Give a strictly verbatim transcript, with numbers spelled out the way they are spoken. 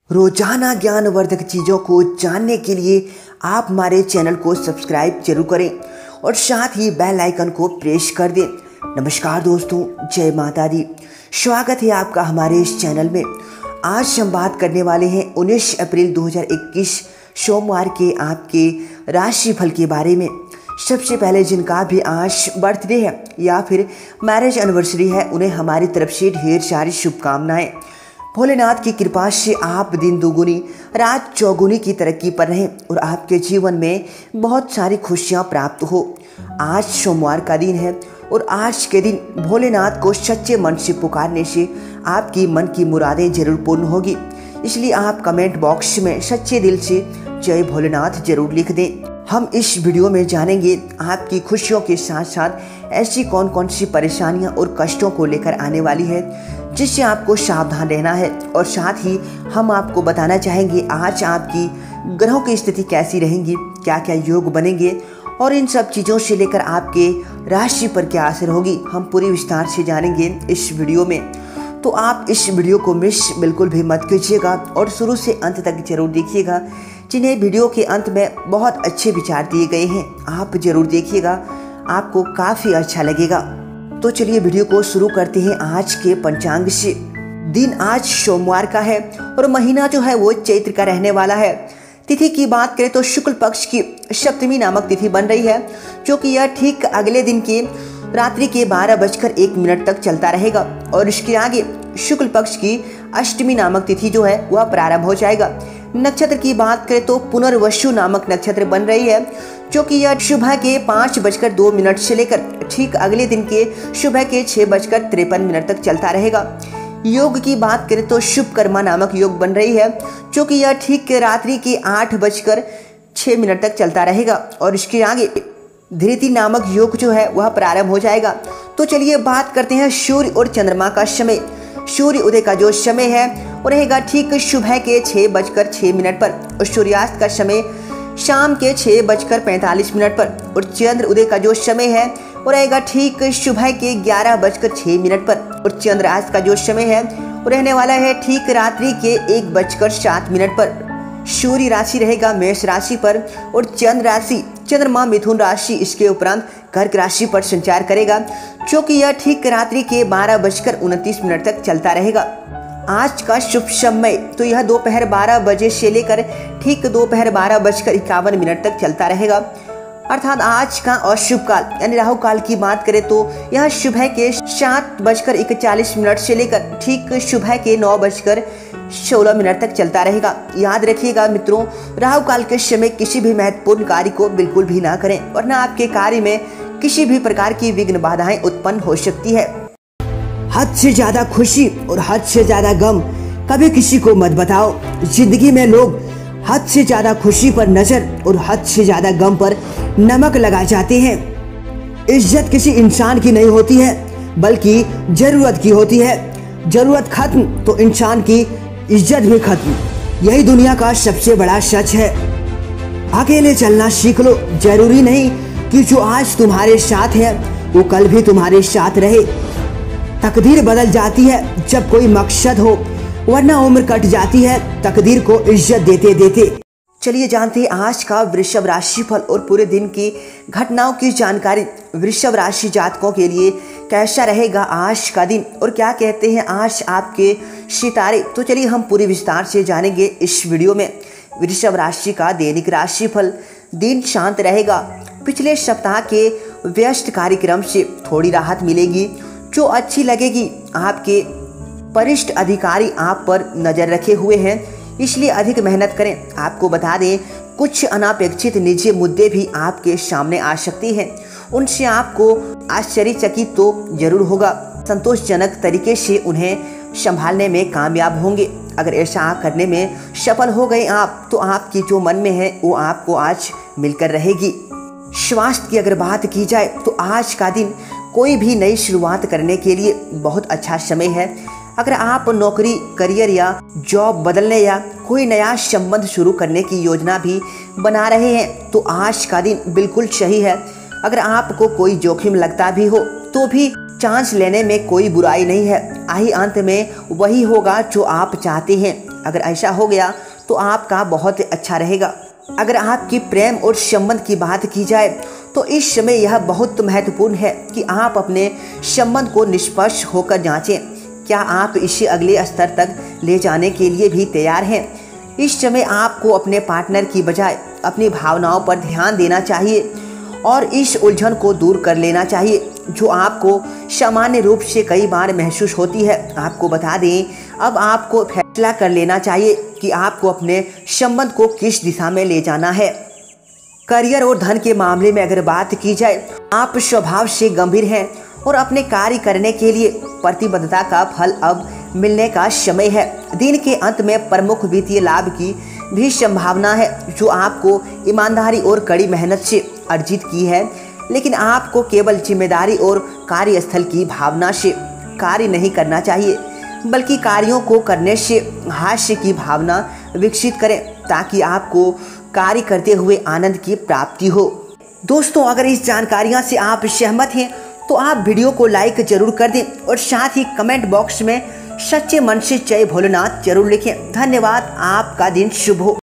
रोजाना ज्ञानवर्धक चीज़ों को जानने के लिए आप हमारे चैनल को सब्सक्राइब जरूर करें और साथ ही बेल आइकन को प्रेस कर दें। नमस्कार दोस्तों, जय माता दी। स्वागत है आपका हमारे इस चैनल में। आज हम बात करने वाले हैं उन्नीस अप्रैल दो हज़ार इक्कीस सोमवार के आपके राशिफल के बारे में। सबसे पहले जिनका भी आज बर्थडे है या फिर मैरिज एनिवर्सरी है, उन्हें हमारी तरफ से ढेर सारी शुभकामनाएं। भोलेनाथ की कृपा से आप दिन दुगुनी रात चौगुनी की तरक्की पर रहें और आपके जीवन में बहुत सारी खुशियां प्राप्त हो। आज सोमवार का दिन है और आज के दिन भोलेनाथ को सच्चे मन से पुकारने से आपकी मन की मुरादें जरूर पूर्ण होगी। इसलिए आप कमेंट बॉक्स में सच्चे दिल से जय भोलेनाथ जरूर लिख दें। हम इस वीडियो में जानेंगे आपकी खुशियों के साथ साथ ऐसी कौन कौन सी परेशानियां और कष्टों को लेकर आने वाली है, जिससे आपको सावधान रहना है। और साथ ही हम आपको बताना चाहेंगे आज आपकी ग्रहों की स्थिति कैसी रहेंगी, क्या क्या योग बनेंगे और इन सब चीज़ों से लेकर आपके राशि पर क्या असर होगी, हम पूरी विस्तार से जानेंगे इस वीडियो में। तो आप इस वीडियो को मिस बिल्कुल भी मत कीजिएगा और शुरू से अंत तक जरूर देखिएगा, जिन्हें वीडियो के अंत में बहुत अच्छे विचार दिए गए हैं। आप जरूर देखिएगा, आपको काफ़ी अच्छा लगेगा। तो चलिए वीडियो को शुरू करते हैं आज के पंचांग से। दिन आज सोमवार का है और महीना जो है वो चैत्र का रहने वाला है। तिथि की बात करें तो शुक्ल पक्ष की सप्तमी नामक तिथि बन रही है, जो कि यह ठीक अगले दिन के रात्रि के बारह बजकर एक मिनट तक चलता रहेगा और इसके आगे शुक्ल पक्ष की अष्टमी नामक तिथि जो है वह प्रारंभ हो जाएगा। नक्षत्र की बात करें तो पुनर्वसु नामक नक्षत्र बन रही है, जो कि यह सुबह के पाँच बजकर दो मिनट से लेकर ठीक अगले दिन के सुबह के छः बजकर तिरपन मिनट तक चलता रहेगा। योग की बात करें तो शुभ कर्मा नामक योग बन रही है, जो कि यह ठीक रात्रि के आठ बजकर छः मिनट तक चलता रहेगा और इसके आगे धृति नामक योग जो है वह प्रारंभ हो जाएगा। तो चलिए बात करते हैं सूर्य और चंद्रमा का समय। सूर्य उदय का जो समय है वो रहेगा ठीक सुबह के छः बजकर छः मिनट पर और सूर्यास्त का समय शाम के छः बजकर पैंतालीस मिनट पर और चंद्र उदय का जो समय है वो रहेगा ठीक सुबह के ग्यारह बजकर छः मिनट पर और चंद्रास्त का जो समय है वो रहने वाला है ठीक रात्रि के एक बजकर सात मिनट पर। सूर्य राशि रहेगा मेष राशि पर और चंद्र राशि चंद्रमा मिथुन राशि, इसके उपरांत कर्क राशि पर संचार करेगा, जो कि यह ठीक रात्रि के बारह बजकर उनतीस मिनट तक चलता रहेगा। आज का शुभ समय तो यह दोपहर बारह बजे से लेकर ठीक दोपहर बारह बजकर इक्यावन मिनट तक चलता रहेगा। अर्थात आज का अशुभ काल यानी राहु काल की बात करें तो यह सुबह के सात बजकर इकतालीस मिनट से लेकर ठीक सुबह के नौ बजकर सोलह मिनट तक चलता रहेगा। याद रखिएगा मित्रों, राहु काल के समय किसी भी महत्वपूर्ण कार्य को बिल्कुल भी ना करें, वरना आपके कार्य में किसी भी प्रकार की विघ्न बाधाएं उत्पन्न हो सकती है। हद से ज्यादा खुशी और हद से ज्यादा गम कभी किसी को मत बताओ। जिंदगी में लोग हद से ज्यादा खुशी पर नजर और हद से ज्यादा गम पर नमक लगा जाते हैं। इज्जत किसी इंसान की नहीं होती है, बल्कि जरूरत की होती है। जरूरत खत्म तो इंसान की इज्जत भी खत्म। यही दुनिया का सबसे बड़ा सच है। अकेले चलना सीख लो। जरूरी नहीं कि जो आज तुम्हारे साथ है वो कल भी तुम्हारे साथ रहे। तकदीर बदल जाती है जब कोई मकसद हो, वरना उम्र कट जाती है तकदीर को इज्जत देते देते। चलिए जानते हैं आज का वृषभ राशि फल और पूरे दिन की घटनाओं की जानकारी। वृषभ राशि जातकों के लिए कैसा रहेगा आज का दिन और क्या कहते हैं आज आपके सितारे, तो चलिए हम पूरी विस्तार से जानेंगे इस वीडियो में। वृषभ राशि का दैनिक राशि फल। दिन शांत रहेगा। पिछले सप्ताह के व्यस्त कार्यक्रम से थोड़ी राहत मिलेगी जो अच्छी लगेगी। आपके वरिष्ठ अधिकारी आप पर नजर रखे हुए हैं, इसलिए अधिक मेहनत करें। आपको बता दें कुछ अनापेक्षित निजी मुद्दे भी आपके सामने आ सकती हैं, उनसे आपको आश्चर्यचकित तो जरूर होगा। संतोषजनक तरीके से उन्हें संभालने में कामयाब होंगे। अगर ऐसा करने में सफल हो गए आप, तो आपकी जो मन में है वो आपको आज मिलकर रहेगी। स्वास्थ्य की अगर बात की जाए तो आज का दिन कोई भी नई शुरुआत करने के लिए बहुत अच्छा समय है। अगर आप नौकरी, करियर या जॉब बदलने या कोई नया संबंध शुरू करने की योजना भी बना रहे हैं तो आज का दिन बिल्कुल सही है। अगर आपको कोई जोखिम लगता भी हो तो भी चांस लेने में कोई बुराई नहीं है। आही अंत में वही होगा जो आप चाहते हैं। अगर ऐसा हो गया तो आपका बहुत अच्छा रहेगा। अगर आपकी प्रेम और संबंध की बात की जाए तो इस समय यह बहुत महत्वपूर्ण है कि आप अपने संबंध को निष्पक्ष होकर जांचें। क्या आप इसे अगले स्तर तक ले जाने के लिए भी तैयार हैं? इस समय आपको अपने पार्टनर की बजाय अपनी भावनाओं पर ध्यान देना चाहिए और इस उलझन को दूर कर लेना चाहिए जो आपको सामान्य रूप से कई बार महसूस होती है। आपको बता दें, अब आपको फैसला कर लेना चाहिए कि आपको अपने संबंध को किस दिशा में ले जाना है। करियर और धन के मामले में अगर बात की जाए, आप स्वभाव से गंभीर हैं और अपने कार्य करने के लिए प्रतिबद्धता का फल अब मिलने का समय है। दिन के अंत में प्रमुख वित्तीय लाभ की भी संभावना है जो आपको ईमानदारी और कड़ी मेहनत से अर्जित की है, लेकिन आपको केवल जिम्मेदारी और कार्यस्थल की भावना से कार्य नहीं करना चाहिए, बल्कि कार्यों को करने से हास्य की भावना विकसित करें ताकि आपको कार्य करते हुए आनंद की प्राप्ति हो। दोस्तों, अगर इस जानकारियां से आप सहमत हैं तो आप वीडियो को लाइक जरूर कर दें और साथ ही कमेंट बॉक्स में सच्चे मन से जय भोलेनाथ जरूर लिखें। धन्यवाद। आपका दिन शुभ हो।